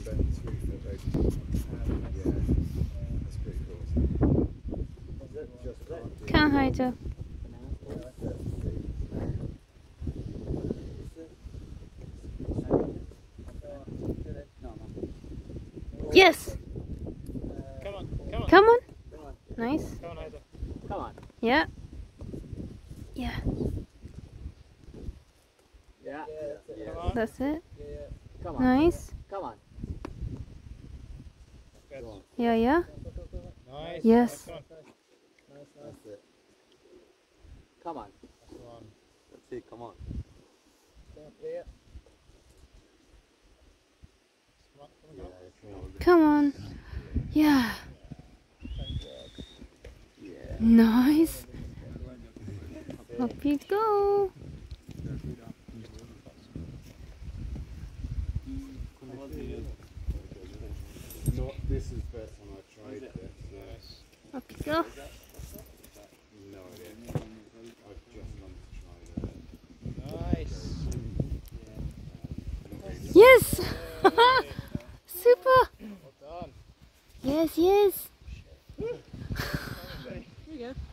bend 3 foot open. Yeah, that's pretty cool. Just Can't hide her. Yes! Come on, come on. Come on. Nice. Come on, Hazel. Come on. Yeah. Yeah. Yeah. Yeah. Come on. That's it. Come on. Nice. Come on. Yeah, yeah. Nice. Yes. Come on. That's it. Come on. That's it, come on. Come on. Yeah. Nice. Up you go. This is the first time I've tried this. Up you go. No idea. I've just learned to try Nice. Yes. Super. Well done. Yes, yes. There you go.